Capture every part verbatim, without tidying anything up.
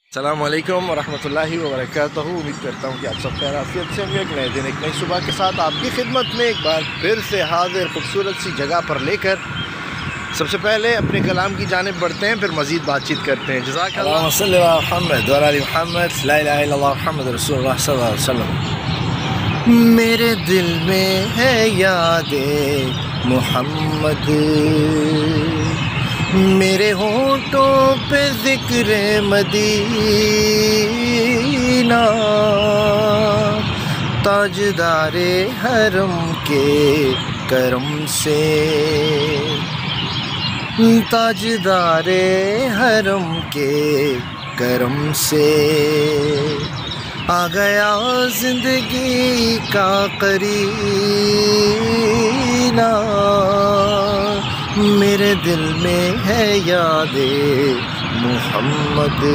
السلام علیکم ورحمۃ اللہ وبرکاتہ۔ امید کرتا ہوں کہ آپ سب خیر عافیت سے ہوں گے۔ ایک نئے دن ایک نئی صبح کے ساتھ آپ کی خدمت میں ایک بار پھر سے حاضر، خوبصورت سی جگہ پر لے کر سب سے پہلے اپنے کلام کی جانب بڑھتے ہیں، پھر مزید بات چیت کرتے ہیں۔ جزاک اللہ۔ اللہم صلی علی محمد وعلی آل محمد، لا الہ الا اللہ محمد رسول اللہ صلی اللہ علیہ وسلم۔ میرے دل میں ہے یاد محمد، میرے ہونٹوں پہ ذکر مدینہ، تاجدار حرم کے کرم سے، تاجدار حرم کے کرم سے آ گیا زندگی کا قرینہ، میرے دل میں ہے یاد محمد۔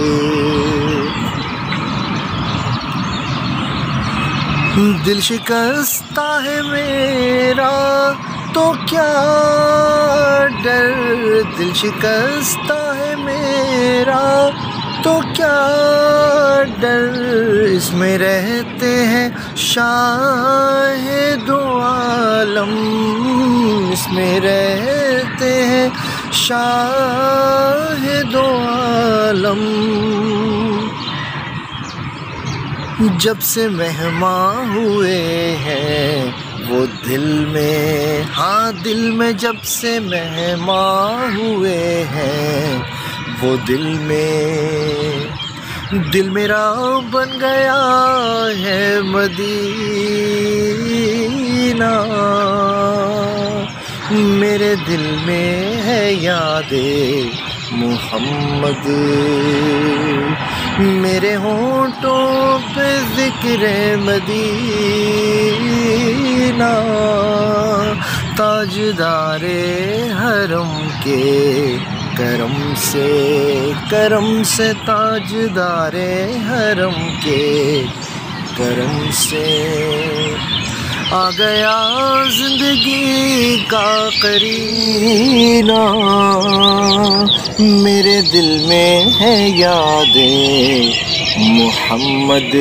دل شکستہ ہے میرا تو کیا ڈر، دل شکستہ ہے میرا تو کیا ڈر، اس میں رہتے ہیں شاہ دو عالم، اس میں رہتے ہیں شاہ دو عالم، جب سے مہمان ہوئے ہیں وہ دل میں، ہاں دل میں جب سے مہمان ہوئے ہیں وہ دل میں، دل میرا بن گیا ہے مدینہ، میرے دل میں ہے یاد محمد، میرے ہونٹوں پہ ذکر مدینہ، تاجدار حرم کے کرم سے، کرم سے تاجدار حرم کے کرم سے آ گیا زندگی کا قرینہ، میرے دل میں ہے یاد محمد۔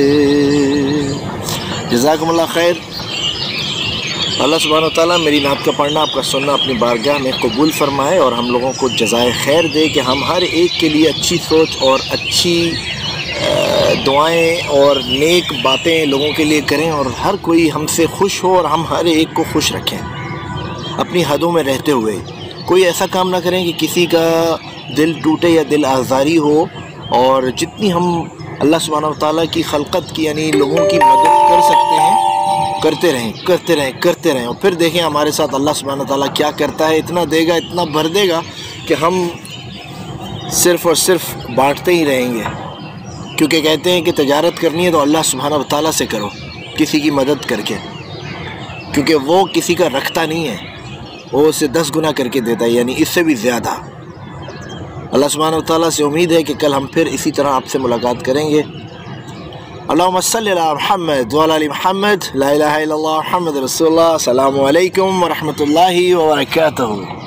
جزاکم اللہ خیر۔ اللہ سبحانہ وتعالیٰ میری نعت کا پڑھنا، آپ کا سننا اپنی بارگاہ میں قبول فرمائے اور ہم لوگوں کو جزائے خیر دے کہ ہم ہر ایک کے لیے اچھی سوچ اور اچھی دعائیں اور نیک باتیں لوگوں کے لیے کریں، اور ہر کوئی ہم سے خوش ہو اور ہم ہر ایک کو خوش رکھیں اپنی حدوں میں رہتے ہوئے۔ کوئی ایسا کام نہ کریں کہ کسی کا دل ٹوٹے یا دل آزاری ہو، اور جتنی ہم اللہ سبحانہ وتعالیٰ کی خلقت کی یعنی لوگوں کی مدد کر سکتے ہیں کرتے رہیں کرتے رہیں کرتے رہیں اور پھر دیکھیں ہمارے ساتھ اللہ سبحانہ وتعالیٰ کیا کرتا ہے۔ اتنا دے گا، اتنا بھر دے گا کہ ہم صرف اور صرف بانٹتے ہی رہیں گے، کیونکہ کہتے ہیں کہ تجارت کرنی ہے تو اللہ سبحانہ وتعالیٰ سے کرو، کسی کی مدد کر کے، کیونکہ وہ کسی کا رکھتا نہیں ہے، وہ اسے دس گنا کر کے دیتا ہے، یعنی اس سے بھی زیادہ۔ اللہ سبحانہ وتعالیٰ سے امید ہے کہ کل ہم پھر اسی طرح آپ سے ملاقات کریں گے۔ اللہم صلی علی محمد وعلی آل محمد، لا الہ الا اللہ محمد رسول اللہ۔ السلام علیکم ورحمۃ اللہ وبرکاتہ۔